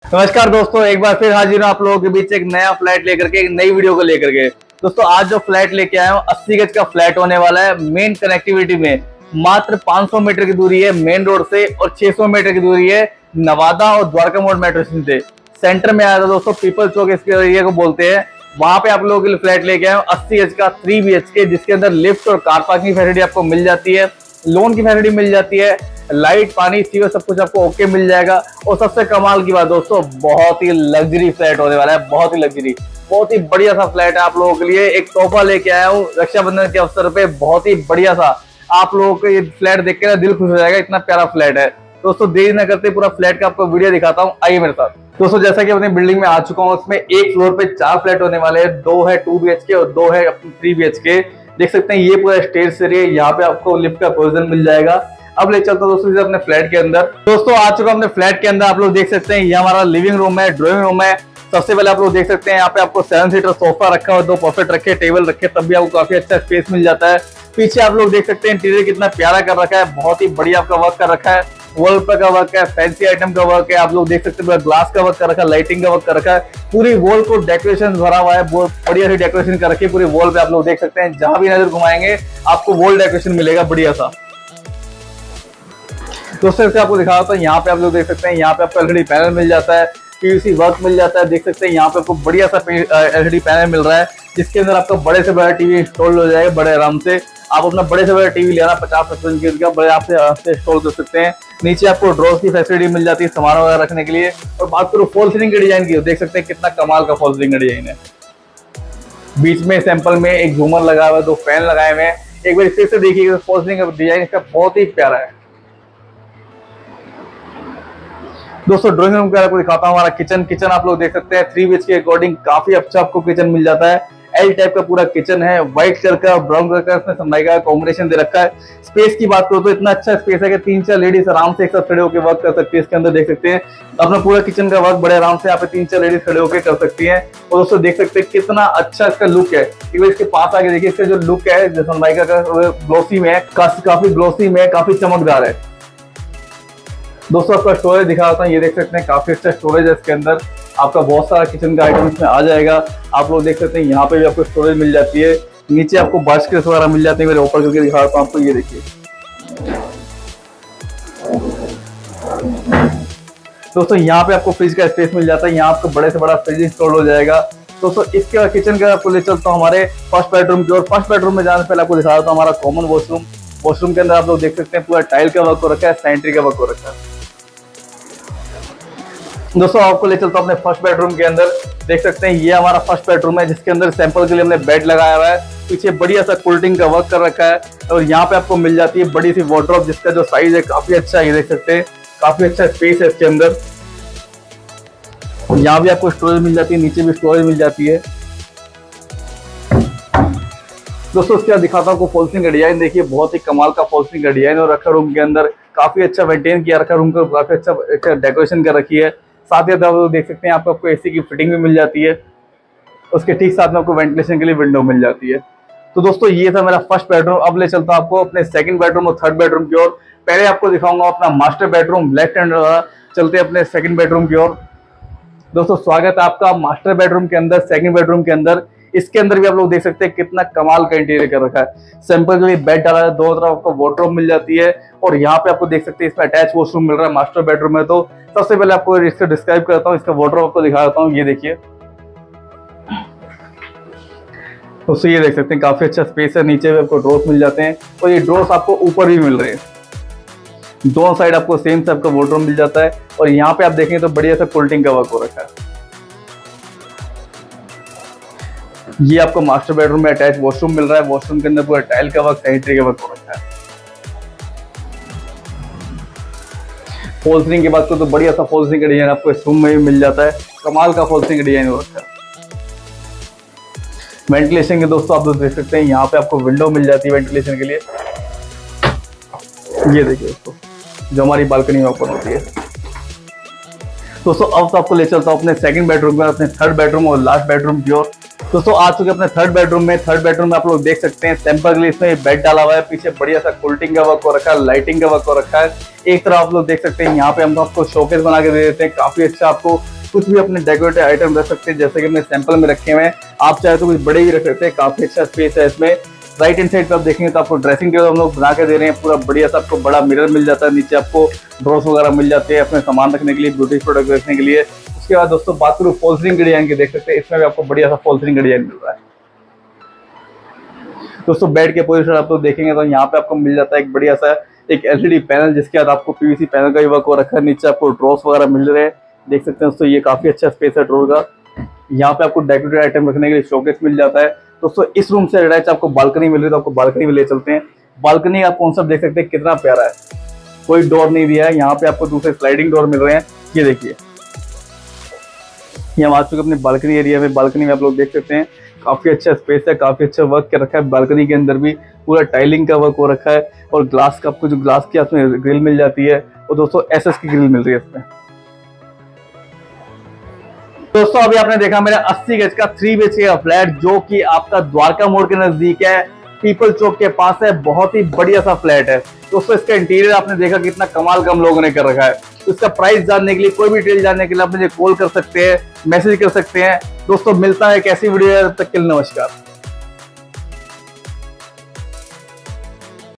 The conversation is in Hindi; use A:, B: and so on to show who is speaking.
A: नमस्कार दोस्तों, एक बार फिर हाजिर हूं आप लोगों के बीच एक नया फ्लैट लेकर के, एक नई वीडियो को लेकर के। दोस्तों आज जो फ्लैट लेके आया हूं 80 गज का फ्लैट होने वाला है। मेन कनेक्टिविटी में मात्र 500 मीटर की दूरी है मेन रोड से और 600 मीटर की दूरी है नवादा और द्वारका मोड़ मेट्रो स्टेशन से। सेंटर में आया था दोस्तों, पीपल चौक इसके एरिया को बोलते हैं। वहां पे आप लोगों के लिए फ्लैट लेके आया हूं 80 गज का 3 BHK, जिसके अंदर लिफ्ट और कार पार्किंग फैसिलिटी आपको मिल जाती है, लोन की फैसिलिटी मिल जाती है, लाइट पानी सीवर सब कुछ आपको ओके मिल जाएगा। और सबसे कमाल की बात दोस्तों, बहुत ही लग्जरी फ्लैट होने वाला है, बहुत ही लग्जरी, बहुत ही बढ़िया सा फ्लैट है। आप लोगों के लिए एक तोहफा लेके आया हूँ रक्षाबंधन के अवसर पे, बहुत ही बढ़िया सा। आप लोगों को ये फ्लैट देख के ना दिल खुश हो जाएगा, इतना प्यारा फ्लैट है। दोस्तों देरी न करते पूरा फ्लैट का आपको वीडियो दिखाता हूँ, आइए मेरे साथ। दोस्तों जैसा कि अपनी बिल्डिंग में आ चुका हूँ, उसमें एक फ्लोर पे 4 फ्लैट होने वाले हैं, 2 है 2 BHK और 2 है 3 BHK। देख सकते हैं ये पूरा स्टेज एरिया, यहाँ पे आपको लिफ्ट का प्रोविजन मिल जाएगा। अब ले चलता हूं दोस्तों अपने फ्लैट के अंदर। दोस्तों आ चुका अपने फ्लैट के अंदर, आप लोग देख सकते हैं ये हमारा लिविंग रूम है, ड्राइंग रूम है। सबसे पहले आप लोग देख सकते हैं यहाँ पे आपको 7 सीटर सोफा रखा हुआ, 2 परफेक्ट रखे, टेबल रखे, तब भी आपको काफी अच्छा स्पेस मिल जाता है। पीछे आप लोग देख सकते हैं इंटीरियर कितना प्यारा कर रखा है, बहुत ही बढ़िया आपका वर्क कर रखा है, वॉलपेपर का वर्क है, फैंसी आइटम का वर्क है। आप लोग देख सकते हैं ग्लास का वर्क कर रखा है, लाइटिंग का वर्क कर रखा है, पूरी वॉल को डेकोरेशन भरा हुआ है, बहुत बढ़िया सी डेकोरेशन कर रखी है पूरी वॉल पे। आप लोग देख सकते हैं जहां भी नजर घुमाएंगे आपको वॉल डेकोरेशन मिलेगा बढ़िया सा। दोस्तों से आपको दिखा तो यहाँ पे आप लोग देख सकते हैं, यहाँ पे आपको एलईडी पैनल मिल जाता है, पीवीसी वर्क मिल जाता है। देख सकते हैं यहाँ पे आपको बढ़िया सा एलईडी पैनल मिल रहा है, जिसके अंदर आपका बड़े से बड़ा टीवी इंस्टॉल हो जाएगा बड़े आराम से। आप अपना बड़े से बड़ा टीवी लेना 50-55 इंच का बड़े आपसे इंस्टॉल कर सकते हैं। नीचे आपको ड्रॉर्स की फैसिलिटी मिल जाती है सामान वगैरह रखने के लिए। और बात करूँ फॉल सीलिंग के डिजाइन की, देख सकते हैं कितना कमाल का फॉल सीलिंग का डिजाइन है। बीच में सैंपल में एक झूमर लगा हुआ है, 2 फैन लगाए हुए हैं। एक बार फिर से देखिए फॉल सीलिंग का डिजाइन इसका बहुत ही प्यारा है। दोस्तों ड्राइंग रूम का आपको दिखाता हूँ हमारा किचन आप लोग देख सकते हैं 3 BHK के अकॉर्डिंग काफी अच्छा आपको किचन मिल जाता है। एल टाइप का पूरा किचन है, व्हाइट कलर का ब्राउन कलर का इसमें सनमाइका का कॉम्बिनेशन दे रखा है। स्पेस की बात करो तो इतना अच्छा स्पेस है कि 3-4 लेडीज आराम से एक साथ खड़े होकर वर्क कर सकती है। इसके अंदर देख सकते हैं अपना पूरा किचन का वर्क बड़े आराम से यहाँ पे 3-4 लेडीज खड़े होकर कर सकती है। और दोस्तों देख सकते हैं कितना अच्छा इसका लुक है। इसके पास आगे देखिए, इसका जो लुक है जो सनमाइका का ग्लोसी में है, काफी ग्लोसी में, काफी चमकदार है। दोस्तों आपका स्टोरेज दिखा देता हूं, ये देख सकते हैं काफी अच्छा स्टोरेज है। इसके अंदर आपका बहुत सारा किचन का आइटम इसमें आ जाएगा। आप लोग देख सकते हैं यहाँ पे भी आपको स्टोरेज मिल जाती है, नीचे आपको बास्केट्स वगैरह मिल जाते हैं। मेरे ऊपर करके दिखा देता हूं आपको, ये देखिए। दोस्तों यहाँ पे आपको फ्रिज का स्पेस मिल जाता है, यहाँ आपको बड़े से बड़ा फ्रिज इंस्टॉल हो जाएगा। दोस्तों इसके बाद किचन का आपको ले चलता हूँ हमारे फर्स्ट बेडरूम की ओर। फर्स्ट बेडरूम में जाने से पहले आपको दिखा देता हूँ हमारा कॉमन वॉशरूम। वॉशरूम के अंदर आप लोग देख सकते हैं पूरा टाइल का वर्क हो रखा है, सैनिटरी का वर्क हो रखा है। दोस्तों आपको ले चलता हूं अपने फर्स्ट बेडरूम के अंदर। देख सकते हैं ये हमारा फर्स्ट बेडरूम है, जिसके अंदर सैंपल के लिए हमने बेड लगाया हुआ है, पीछे बढ़िया सा कूलिंग का वर्क कर रखा है। और यहाँ पे आपको मिल जाती है बड़ी सी वार्डरोब, जिसका जो साइज है काफी अच्छा है, ये देख सकते हैं काफी अच्छा स्पेस है इसके अंदर। यहाँ भी आपको स्टोरेज मिल जाती है, नीचे भी स्टोरेज मिल जाती है। दोस्तों उसके बाद दिखाता हूँ फॉल सीलिंग का डिजाइन, देखिए बहुत ही कमाल का फॉल सीलिंग का डिजाइन और रखा रूम के अंदर, काफी अच्छा मेंटेन किया रखा रूम को, काफी अच्छा डेकोरेशन कर रखी है। साथ ही आप देख सकते हैं आपको एसी की फिटिंग भी मिल जाती है, उसके ठीक साथ में आपको वेंटिलेशन के लिए विंडो मिल जाती है। तो दोस्तों ये था मेरा फर्स्ट बेडरूम। अब ले चलता हूँ आपको अपने सेकंड बेडरूम और थर्ड बेडरूम की ओर। पहले आपको दिखाऊंगा अपना मास्टर बेडरूम लेफ्ट हैंड वाला, चलते अपने सेकंड बेडरूम की ओर। दोस्तों स्वागत है आपका मास्टर बेडरूम के अंदर, सेकंड बेडरूम के अंदर। इसके अंदर भी आप लोग देख सकते हैं कितना कमाल का इंटीरियर कर रखा है। सिंपल के लिए बेड डाला है, दोनों तरफ आपको वार्डरोब मिल जाती है। और यहाँ पे आपको देख सकते हैं इसमें अटैच वॉशरूम मिल रहा है मास्टर बेडरूम में। तो सबसे पहले आपको इसको डिस्क्राइब करता हूँ, इसका वार्डरोब आपको दिखा देता हूँ, ये देखिए। तो ये देख सकते हैं काफी अच्छा स्पेस है, नीचे भी आपको ड्रॉर्स मिल जाते हैं और ये ड्रॉर्स आपको ऊपर भी मिल रहे हैं। दोनों साइड आपको सेम टाइप का वार्डरोब मिल जाता है। और यहाँ पे आप देखेंगे तो बढ़िया सा कूलिंग का वर्क हो रखा है। ये आपको मास्टर बेडरूम में अटैच वॉशरूम मिल रहा है, वॉशरूम के अंदर पूरा टाइल का वर्क, सैनिटरी का वर्क हो रखा है। फॉल सीलिंग की बात करो तो बढ़िया सा फॉल सीलिंग का डिजाइन आपको इस रूम में भी मिल जाता है, कमाल का फॉल सीलिंग का डिजाइन हो रखा है। वेंटिलेशन के दोस्तों आप लोग देख सकते हैं यहाँ पे आपको विंडो मिल जाती है वेंटिलेशन के लिए, ये देखिए दोस्तों जो हमारी बालकनी में ओपन होती है। दोस्तों अब तो आपको ले चलता हूँ अपने सेकंड बेडरूम में, अपने थर्ड बेडरूम और लास्ट बेडरूम की ओर। दोस्तों आ चुके अपने थर्ड बेडरूम में। थर्ड बेडरूम में आप लोग देख सकते हैं टेम्परली इसमें बेड डाला हुआ है, पीछे बढ़िया सा कूलिंग का वर्क हो रखा है, लाइटिंग का वर्क हो रखा है। एक तरफ आप लोग देख सकते हैं यहाँ पे हम आपको शोकेस बना के दे देते हैं, काफी अच्छा आपको कुछ भी अपने डेकोरेटिव आइटम रख सकते हैं, जैसे कि हमने सैंपल में रखे हुए हैं। आप चाहे तो कुछ बड़े भी रख सकते हैं, काफी अच्छा स्पेस है इसमें। राइट हैंड साइड पे आप देखेंगे तो आपको ड्रेसिंग टेबल हम लोग बना के दे रहे हैं, पूरा बढ़िया सा। आपको बड़ा मिरर मिल जाता है, नीचे आपको ड्रॉर्स वगैरह मिल जाते हैं अपने सामान रखने के लिए, ब्यूटी प्रोडक्ट रखने के लिए। उसके बाद दोस्तों बात करूँ फॉल सीलिंग के डिजाइन की, देख सकते हैं इसमें भी आपको बढ़िया सा फॉल सीलिंग का डिजाइन मिल रहा है। दोस्तों बेड के पोजीशन आप लोग देखेंगे तो यहाँ पे आपको मिल जाता है एक बढ़िया सा एक एलसीडी पैनल, जिसके बाद आपको पीवीसी पैनल का भी वर्क हो रखा है। नीचे आपको ड्रॉर्स वगैरह मिल रहे हैं, देख सकते हैं दोस्तों। ये काफी अच्छा स्पेस है ड्रॉर का। यहाँ पे आपको डेकोरेटिव आइटम रखने के लिए शोकेस मिल जाता है। दोस्तों इस रूम से अटैच आपको बालकनी मिल रही है, तो आपको बालकनी में ले चलते हैं। बालकनी आप कॉन्सेप्ट देख सकते हैं कितना प्यारा है, कोई डोर नहीं दिया है। यहाँ पे आपको दूसरे स्लाइडिंग डोर मिल रहे हैं, ये देखिए। ये हम आ चुके अपने बालकनी एरिया में। बालकनी में आप लोग देख सकते हैं काफी अच्छा स्पेस है, काफी अच्छा वर्क कर रखा है। बालकनी के अंदर भी पूरा टाइलिंग का वर्क हो रखा है, और ग्लास का आपको जो ग्लास की आपको ग्रिल मिल जाती है, और दोस्तों एसएस की ग्रिल मिल रही है इसमें। दोस्तों अभी आपने देखा मेरा 80 गज का 3 BHK का फ्लैट, जो कि आपका द्वारका मोड़ के नजदीक है, पीपल चौक के पास है। बहुत ही बढ़िया सा फ्लैट है दोस्तों। इसका इंटीरियर आपने देखा कितना कमाल का हम लोगों ने कर रखा है। तो इसका प्राइस जानने के लिए, कोई भी डिटेल जानने के लिए आप मुझे कॉल कर सकते हैं, मैसेज कर सकते हैं। दोस्तों मिलता है एक ऐसी वीडियो, तब तक के लिए नमस्कार।